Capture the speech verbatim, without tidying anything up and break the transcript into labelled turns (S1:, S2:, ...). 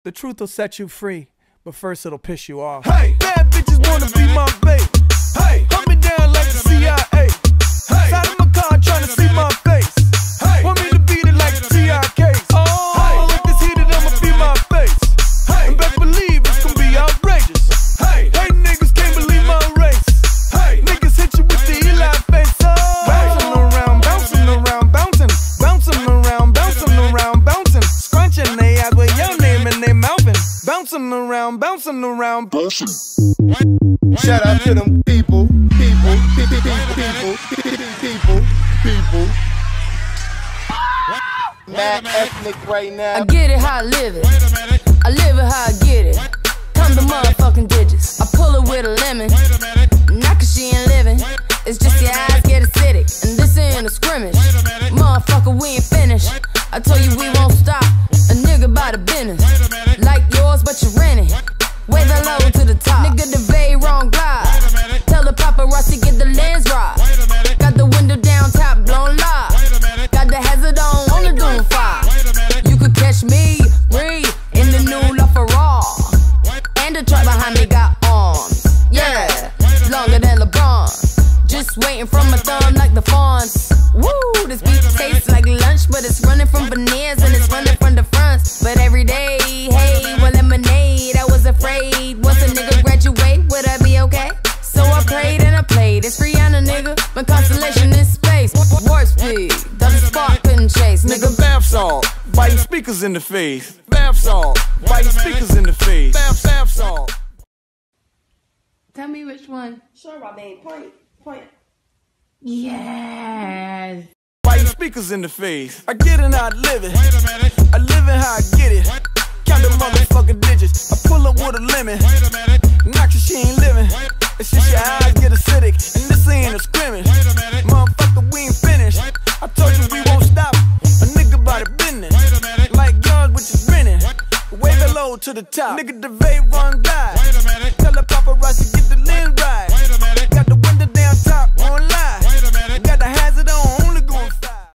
S1: The truth will set you free, but first it'll piss you off.
S2: Hey, bad bitches wanna be my babe. Hey, hunt me down like the C I A. Hey, side of my car trying to see my face. Hey, want me to beat it like the T I Ks. Oh, hey, if it's heated, I'ma be my face. Hey, and best believe it's gonna be outrageous. Hey, hey, niggas can't believe my race. Hey, niggas hit you with the Eli face. Oh, bouncing around, bouncing around, bouncing, bouncing around, bouncing around, bouncing, scrunching they eyes with your name and they mouthing, bouncing around, bouncing around, bouncing.
S3: Shout out to them people, people, people, people, people, people. Mad ethnic right now.
S4: I get it how I live it. I live it how I get it. Come the motherfucking digits. I pull it with a lemon. Not cause she ain't living. It's just your eyes get acidic. And this ain't a scrimmage. Motherfucker, we ain't finished. I told you we won't stop. A nigga by the business. Like yours, but you renting. Way the low to the top. Nigga, the very wrong glide. Tell the paparazzi get the lens right. Got the window down, top blown live. Got the hazard on, on the doom fire. You could catch me, read in the new LaFerrari. And the truck behind me got arms. Yeah, longer than LeBron. Just waiting from my thumb like the fawns. Woo, this beat tastes like lunch, but it's running from veneers and it's running from the fronts. But every day, hey, well, lemonade. I was afraid once a nigga graduate, would I be okay? So I prayed and I played. It's Rihanna, nigga. My constellation is space. Warp speed, the spark couldn't chase.
S2: Nigga, bath salt, biting speakers in the face. Bath salt, biting speakers in the face. Bath, bath salt.
S4: Tell me which one.
S5: Sure, Robin. Point, point.
S4: Yes.
S2: Biting speakers in the face. I get it how I live it. I live it how I get it. Count the motherfucking digits. I pull up with a lemon. Knock you, she ain't living. It's just your eyes get acidic. And this ain't a scrimmage. Motherfucker, we ain't finished. I told you we won't stop. A nigga by the business. Like yours, which is renting. Wave it low to the top. Nigga, the vape run guy. Tell the papa